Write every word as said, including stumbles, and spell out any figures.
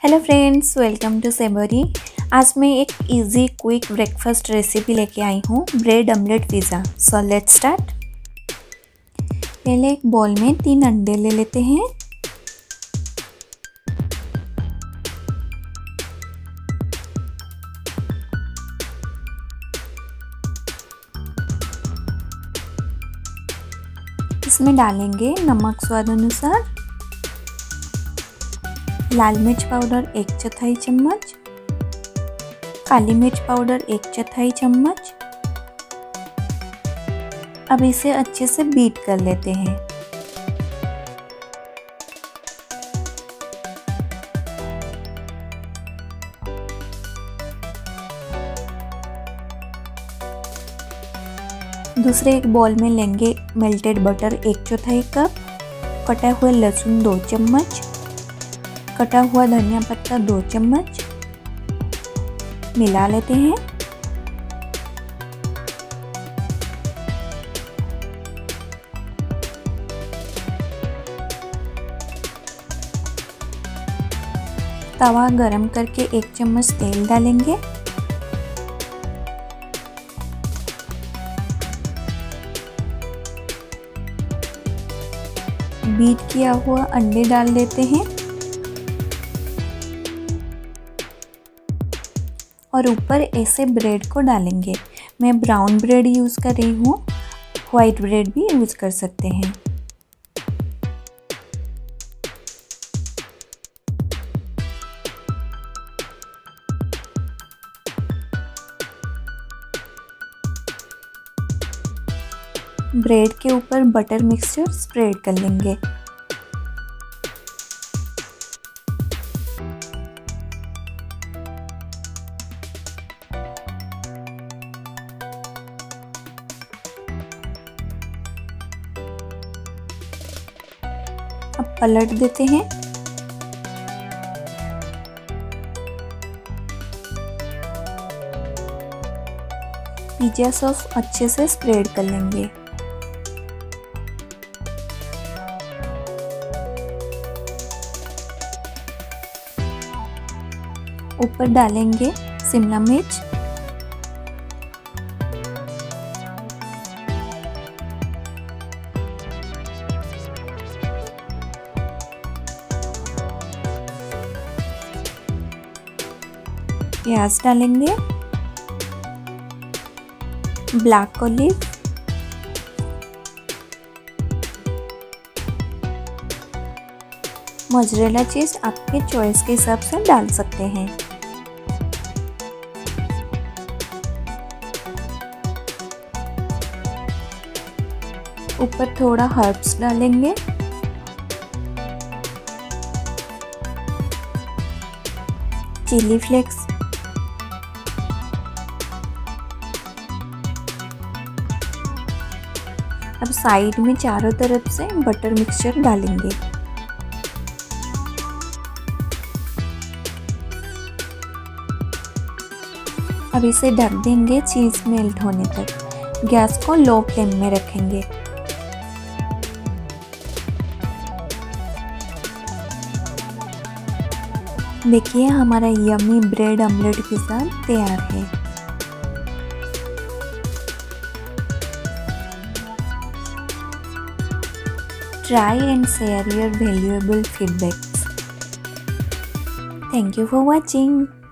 Hello friends, welcome to सेबरी। आज मैं एक इजी क्विक ब्रेकफास्ट रेसिपी लेके आई हूँ, bread omelette pizza. So let's start. पहले एक बॉल में तीन अंडे ले लेते हैं। इसमें डालेंगे नमक स्वाद अनुसार, लाल मिर्च पाउडर एक चौथाई चम्मच, काली मिर्च पाउडर एक चौथाई चम्मच। अब इसे अच्छे से बीट कर लेते हैं। दूसरे एक बॉल में लेंगे मेल्टेड बटर एक चौथाई कप, कटा हुआ लहसुन दो चम्मच, कटा हुआ धनिया पत्ता दो चम्मच, मिला लेते हैं। तवा गरम करके एक चम्मच तेल डालेंगे। बीट किया हुआ अंडे डाल देते हैं और ऊपर ऐसे ब्रेड को डालेंगे। मैं ब्राउन ब्रेड यूज़ कर रही हूँ, वाइट ब्रेड भी यूज़ कर सकते हैं। ब्रेड के ऊपर बटर मिक्सचर स्प्रेड कर लेंगे। अब पलट देते हैं। पिज़्ज़ा सॉस अच्छे से स्प्रेड कर लेंगे। ऊपर डालेंगे शिमला मिर्च, प्याज डालेंगे, ब्लैक ऑलिव, मोज़रेला चीज आपके चॉइस के हिसाब से डाल सकते हैं। ऊपर थोड़ा हर्ब्स डालेंगे, चिली फ्लेक्स, अब साइड में चारों तरफ से बटर मिक्सचर डालेंगे। अब इसे ढक देंगे चीज मेल्ट होने तक। गैस को लो फ्लेम में रखेंगे। देखिए हमारा यम्मी ब्रेड ऑमलेट पिज़्ज़ा तैयार है। Try and share your valuable feedbacks. Thank you for watching.